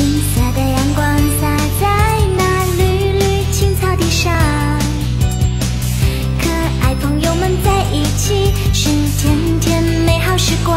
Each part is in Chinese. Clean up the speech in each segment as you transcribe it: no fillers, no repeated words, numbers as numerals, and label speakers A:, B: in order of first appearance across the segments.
A: 金色的阳光洒在那绿绿青草地上，可爱朋友们在一起，是甜甜美好时光。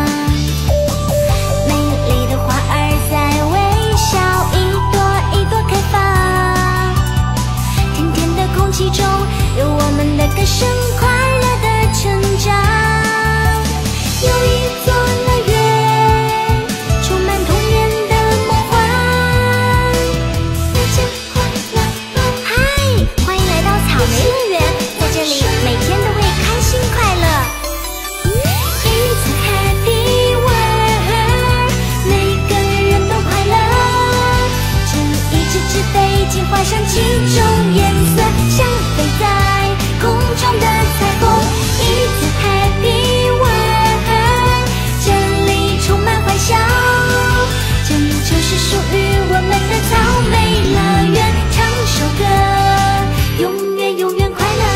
A: 美丽的花儿在微笑，一朵一朵开放。甜甜的空气中有我们的歌声，快乐的成长。有一座乐园，充满童年的梦幻。大家快乐！嗨，欢迎来到草莓乐园，在这里每天都会开心快乐。It's a happy world， 每个人都快乐。这一只只飞机画上7种颜色，像飞在空中的彩虹。It's a happy world， 这里充满欢笑，这就是属于我们的草莓乐园。唱首歌，永远永远快乐。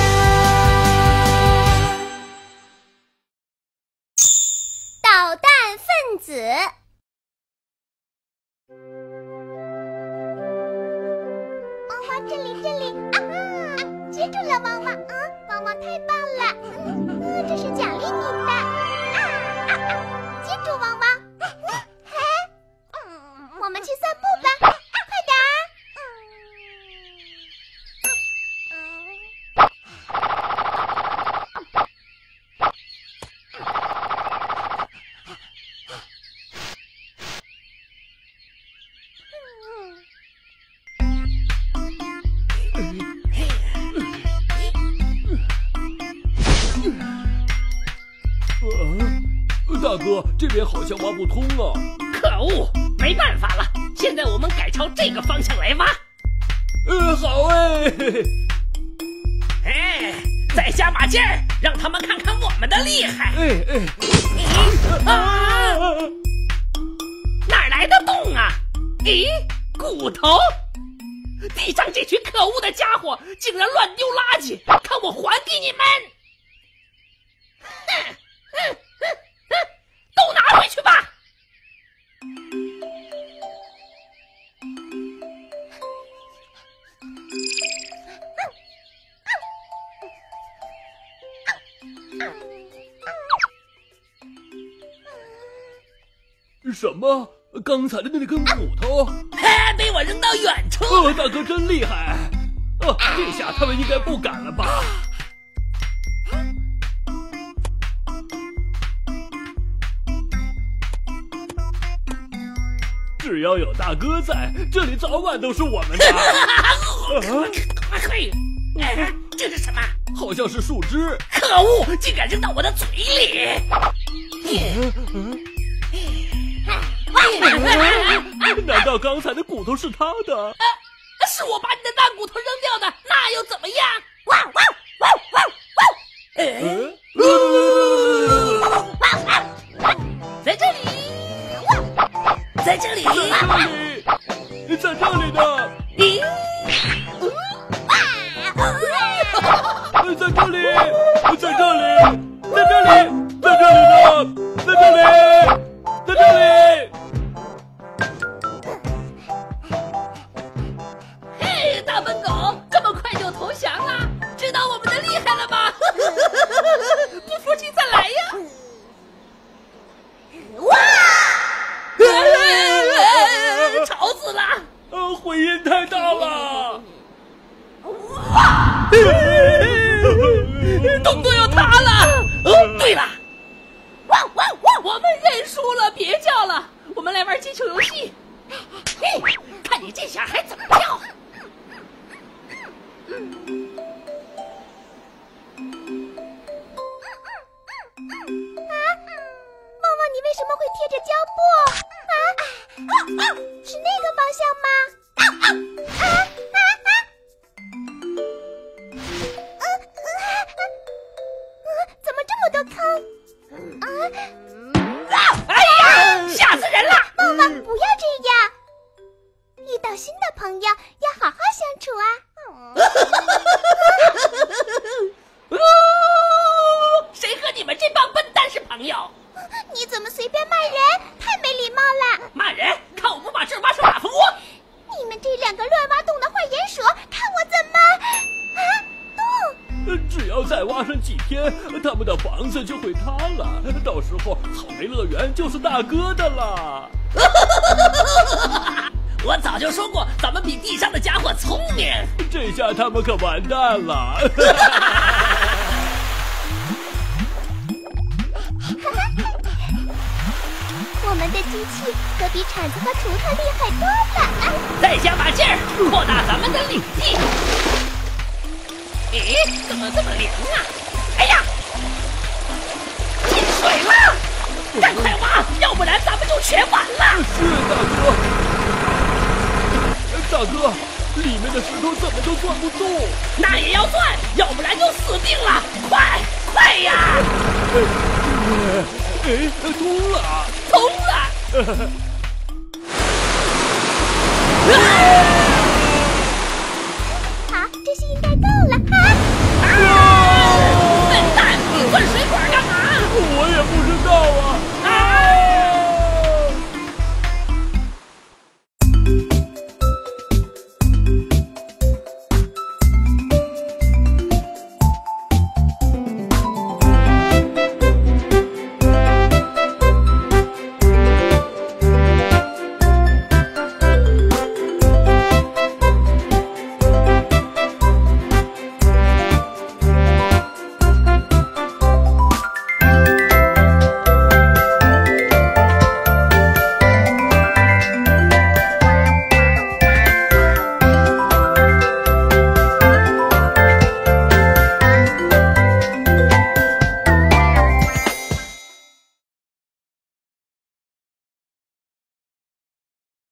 A: 捣蛋分子。汪汪，这里啊！接住了，汪汪！汪汪太棒了！这是奖励你的！接住，汪汪！我们去散步吧，快点儿！
B: 大哥，这边好像挖不通啊！
C: 可恶，没办法了，现在我们改朝这个方向来挖。
B: 好哎！
C: 再加把劲儿，让他们看看我们的厉害！哪来的洞啊？咦，骨头！地上这群可恶的家伙竟然乱丢垃圾，看我还给你们！都拿回去吧！
B: 什么？刚才的那根骨头？
C: 被我扔到远处。
B: 大哥真厉害！这下他们应该不敢了吧？只要有大哥在，这里早晚都是我们的。
C: 这是什么？
B: 好像是树枝。
C: 可恶，竟然扔到我的嘴里！
B: 难道刚才的骨头是他的？
C: 是我把你的大骨头扔掉的，那又怎么样？在这里，在这里，
B: 在这里呢！在这里，在这里，在这里，在这里呢！在这里，在这里！
C: 嘿，大笨狗，这么快就投降了？知道我们的厉害了吧？不服气再来呀！哇！吵死了！
B: 回音太大了！
C: 洞都要塌了！对了，我们认输了，别叫了，我们来玩接球游戏。看你这下还怎么跳？
A: 旺旺，你为什么会贴着胶布？是那个方向吗？怎么这么多坑？
C: 哎呀，吓死人了！
A: 旺旺，不要这样！遇到新的朋友，
B: 天，他们的房子就会塌了，到时候草莓乐园就是大哥的了。
C: 我早就说过，咱们比地上的家伙聪明。
B: 这下他们可完蛋了。
A: 我们的机器可比铲子和锄头厉害多了。
C: 再加把劲儿，扩大咱们的领地。咦，怎么这么凉啊？哎呀，进水了！赶快挖，要不然咱们就全完了。
B: 是大哥。大哥，里面的石头怎么都钻不动。
C: 那也要钻，要不然就死定了！快呀！
B: 通了！
C: 通了！